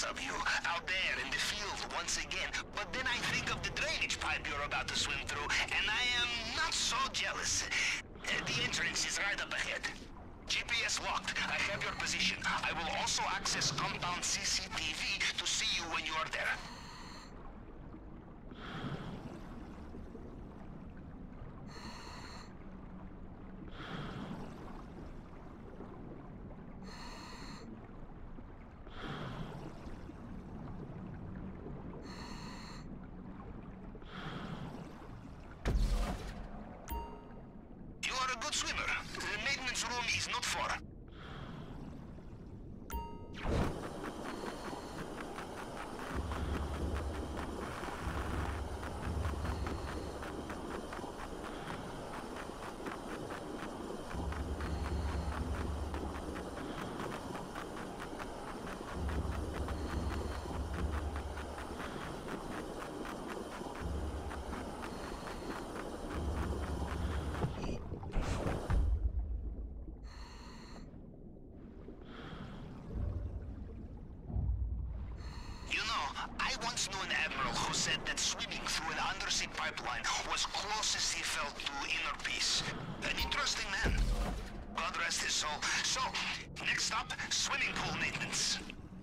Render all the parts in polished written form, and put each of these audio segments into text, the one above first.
of you, out there in the field once again. But then I think of the drainage pipe you're about to swim through, and I am not so jealous. The entrance is right up ahead. GPS locked. I have your position. I will also access compound CCTV to see you when you are there. You are a good swimmer. The maintenance room is not far. I once knew an admiral who said that swimming through an undersea pipeline was closest he felt to inner peace. An interesting man. God rest his soul. So, next up, swimming pool maintenance.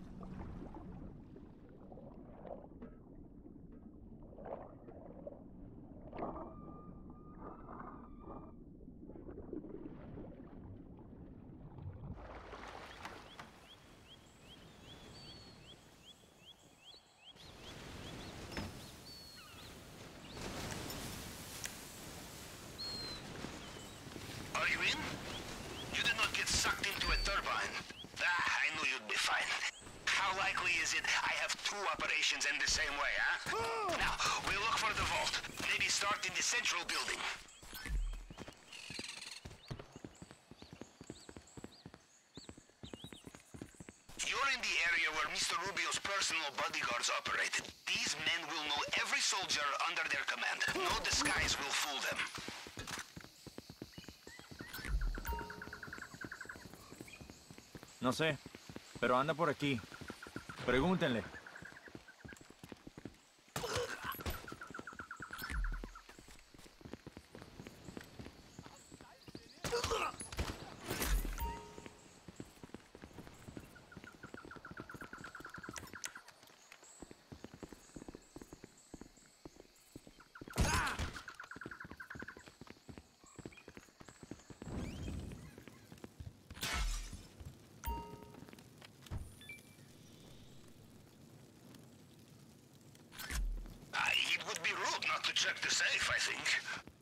Are you in? You did not get sucked into a turbine. I knew you'd be fine. How likely is it I have two operations in the same way, huh? Now, we'll look for the vault. Maybe start in the central building. You're in the area where Mr. Rubio's personal bodyguards operated. These men will know every soldier under their command. No disguise will fool them. No sé, pero anda por aquí. Pregúntenle. It would be rude not to check the safe, I think.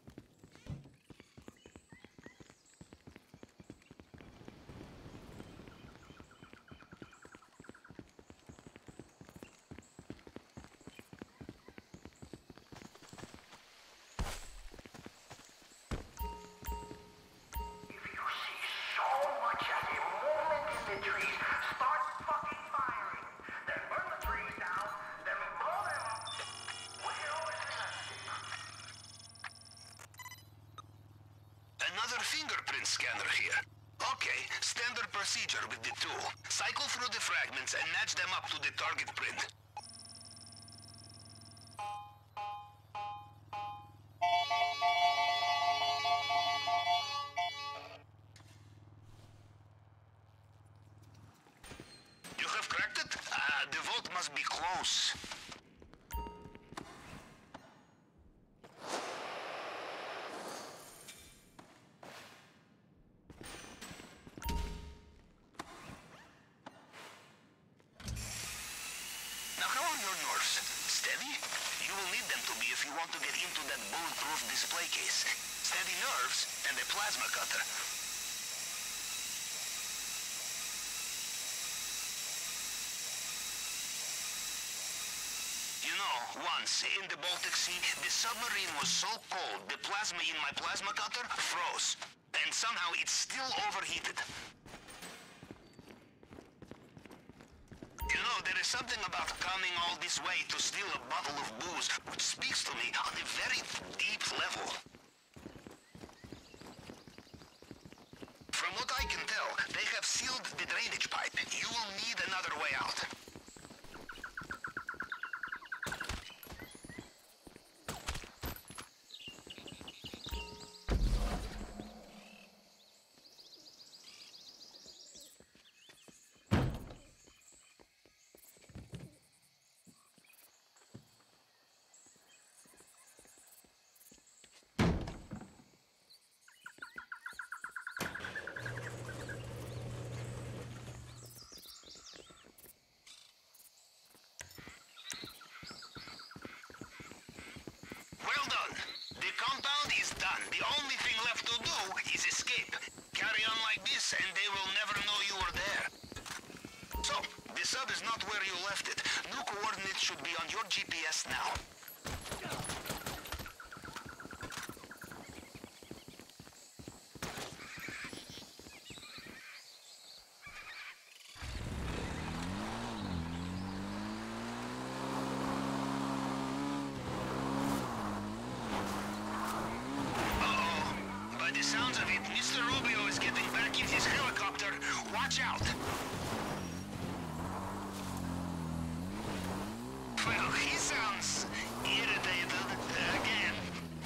Another fingerprint scanner here. Okay, standard procedure with the tool. Cycle through the fragments and match them up to the target print. You have cracked it? The vault must be close. Now, how are your nerves? Steady? You will need them to be if you want to get into that bulletproof display case. Steady nerves and a plasma cutter. You know, once in the Baltic Sea, the submarine was so cold, the plasma in my plasma cutter froze. And somehow it's still overheated. You know, there is something about coming all this way to steal a bottle of booze which speaks to me on a very deep level. From what I can tell, they have sealed the drainage pipe. You will need another way out. not where you left it. New coordinates should be on your GPS now. By the sounds of it, Mr. Rubio is getting back in his helicopter. Watch out! Well, he sounds irritated again.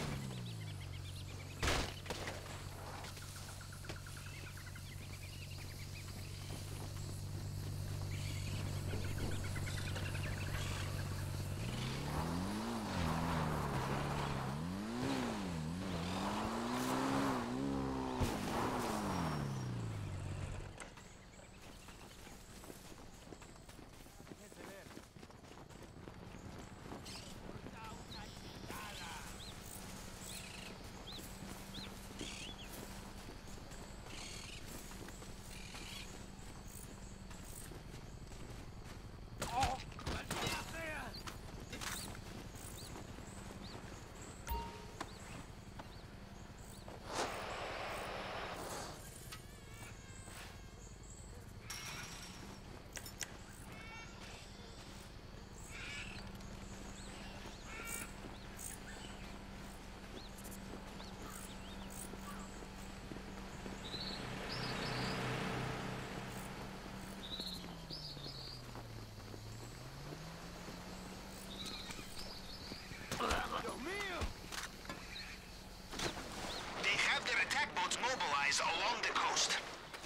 They have their attack boats mobilized along the coast.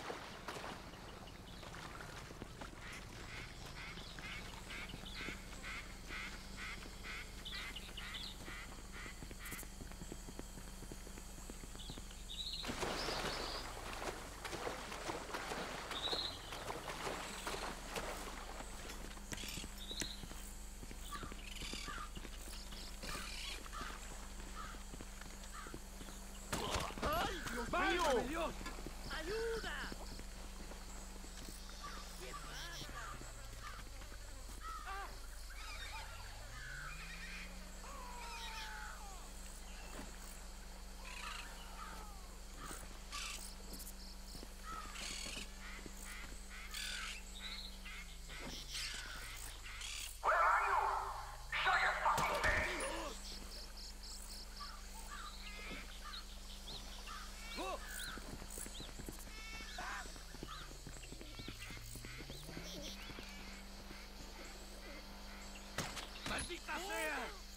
Dios! ¡Ayuda! ¡Maldita sea!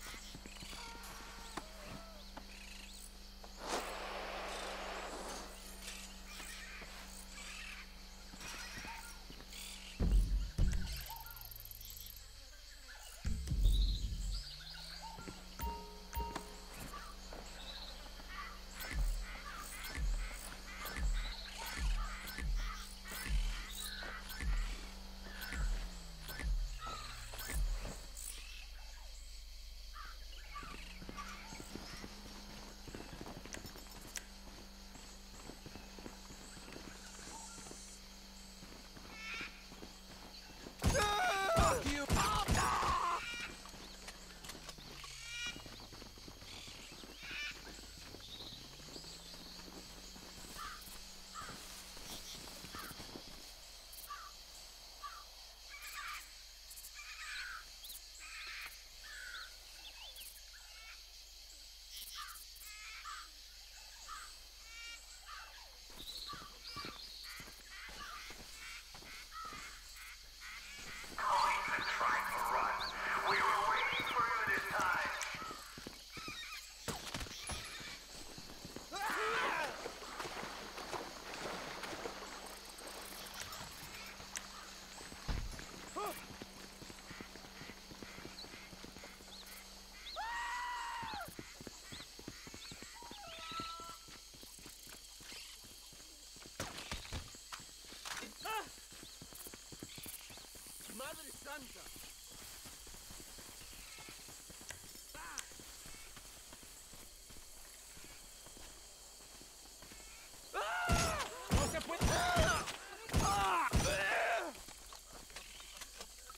¡Madre Santa! ¡No se puede!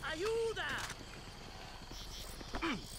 ¡Ayuda!